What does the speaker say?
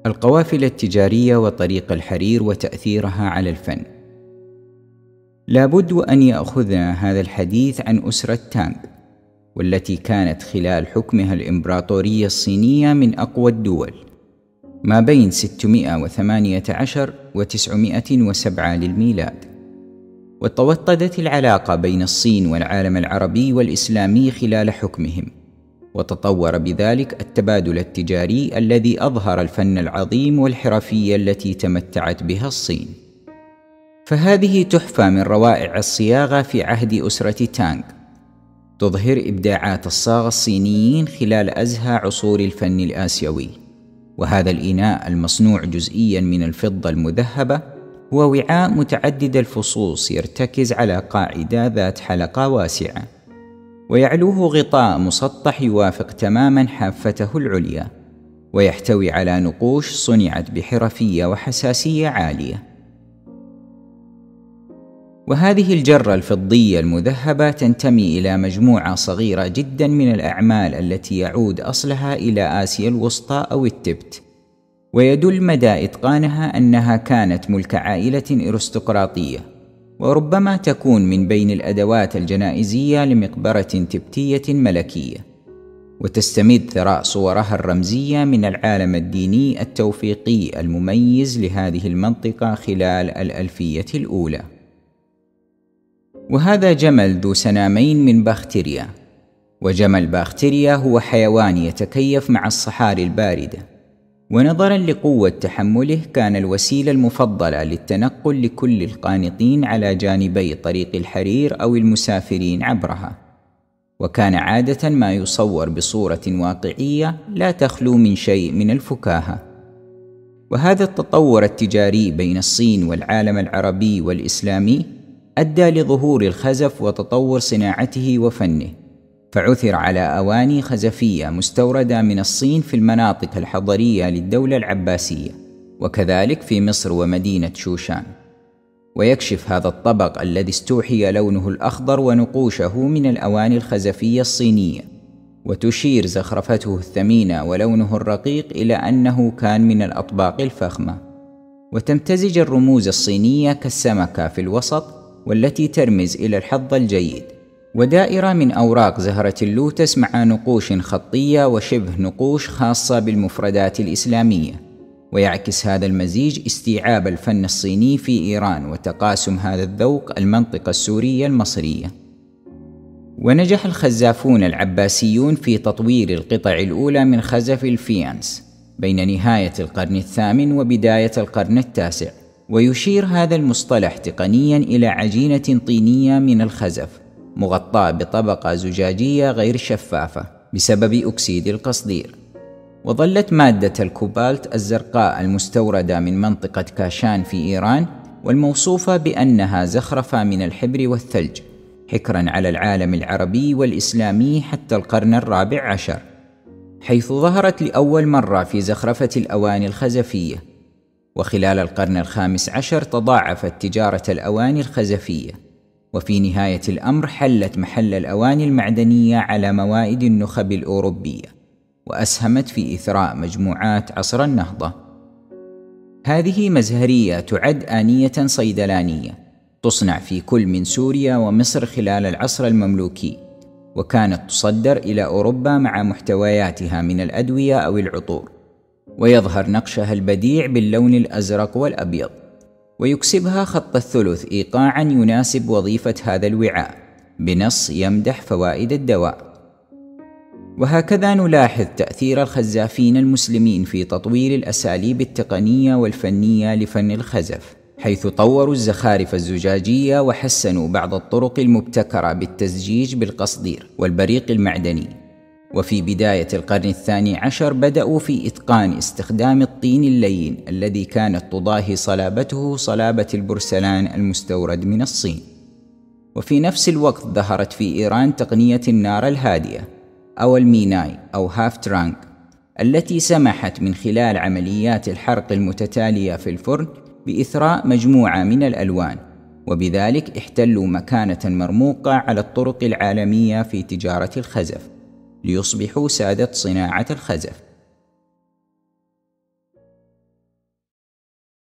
القوافل التجارية وطريق الحرير وتأثيرها على الفن. لابد أن يأخذنا هذا الحديث عن أسرة تانغ، والتي كانت خلال حكمها الإمبراطورية الصينية من أقوى الدول ما بين 618 و 907 للميلاد. وتوطدت العلاقة بين الصين والعالم العربي والإسلامي خلال حكمهم، وتطور بذلك التبادل التجاري الذي أظهر الفن العظيم والحرفية التي تمتعت بها الصين. فهذه تحفة من روائع الصياغة في عهد أسرة تانغ، تظهر إبداعات الصاغة الصينيين خلال أزهى عصور الفن الآسيوي. وهذا الإناء المصنوع جزئيا من الفضة المذهبة هو وعاء متعدد الفصوص يرتكز على قاعدة ذات حلقة واسعة، ويعلوه غطاء مسطح يوافق تماما حافته العليا، ويحتوي على نقوش صنعت بحرفية وحساسية عالية. وهذه الجرة الفضية المذهبة تنتمي إلى مجموعة صغيرة جدا من الأعمال التي يعود أصلها إلى آسيا الوسطى أو التبت، ويدل مدى إتقانها أنها كانت ملك عائلة أرستقراطية، وربما تكون من بين الأدوات الجنائزية لمقبرة تبتية ملكية، وتستمد ثراء صورها الرمزية من العالم الديني التوفيقي المميز لهذه المنطقة خلال الألفية الأولى. وهذا جمل ذو سنامين من باختريا. وجمل باختريا هو حيوان يتكيف مع الصحاري الباردة، ونظرا لقوة تحمله كان الوسيلة المفضلة للتنقل لكل القانطين على جانبي طريق الحرير أو المسافرين عبرها، وكان عادة ما يصور بصورة واقعية لا تخلو من شيء من الفكاهة. وهذا التطور التجاري بين الصين والعالم العربي والإسلامي أدى لظهور الخزف وتطور صناعته وفنه، فعثر على أواني خزفية مستوردة من الصين في المناطق الحضرية للدولة العباسية، وكذلك في مصر ومدينة شوشان. ويكشف هذا الطبق الذي استوحي لونه الأخضر ونقوشه من الأواني الخزفية الصينية، وتشير زخرفته الثمينة ولونه الرقيق إلى أنه كان من الأطباق الفخمة. وتمتزج الرموز الصينية كالسمكة في الوسط والتي ترمز إلى الحظ الجيد، ودائرة من أوراق زهرة اللوتس مع نقوش خطية وشبه نقوش خاصة بالمفردات الإسلامية. ويعكس هذا المزيج استيعاب الفن الصيني في إيران وتقاسم هذا الذوق المنطقة السورية المصرية. ونجح الخزافون العباسيون في تطوير القطع الأولى من خزف الفيانس بين نهاية القرن الثامن وبداية القرن التاسع. ويشير هذا المصطلح تقنيا إلى عجينة طينية من الخزف مغطاة بطبقة زجاجية غير شفافة بسبب أكسيد القصدير. وظلت مادة الكوبالت الزرقاء المستوردة من منطقة كاشان في إيران والموصوفة بأنها زخرفة من الحبر والثلج حكرا على العالم العربي والإسلامي حتى القرن الرابع عشر، حيث ظهرت لأول مرة في زخرفة الأواني الخزفية. وخلال القرن الخامس عشر تضاعفت تجارة الأواني الخزفية، وفي نهاية الأمر حلت محل الأواني المعدنية على موائد النخب الأوروبية، وأسهمت في إثراء مجموعات عصر النهضة. هذه مزهرية تعد آنية صيدلانية تصنع في كل من سوريا ومصر خلال العصر المملوكي، وكانت تصدر إلى أوروبا مع محتوياتها من الأدوية أو العطور. ويظهر نقشها البديع باللون الأزرق والأبيض، ويكسبها خط الثلث إيقاعا يناسب وظيفة هذا الوعاء بنص يمدح فوائد الدواء. وهكذا نلاحظ تأثير الخزافين المسلمين في تطوير الأساليب التقنية والفنية لفن الخزف، حيث طوروا الزخارف الزجاجية وحسنوا بعض الطرق المبتكرة بالتزجيج بالقصدير والبريق المعدني. وفي بداية القرن الثاني عشر بدأوا في إتقان استخدام الطين اللين الذي كانت تضاهي صلابته صلابة البرسلان المستورد من الصين. وفي نفس الوقت ظهرت في إيران تقنية النار الهادئة أو الميناي أو هاف ترانك، التي سمحت من خلال عمليات الحرق المتتالية في الفرن بإثراء مجموعة من الألوان، وبذلك احتلوا مكانة مرموقة على الطرق العالمية في تجارة الخزف، ليصبحوا سادة صناعة الخزف.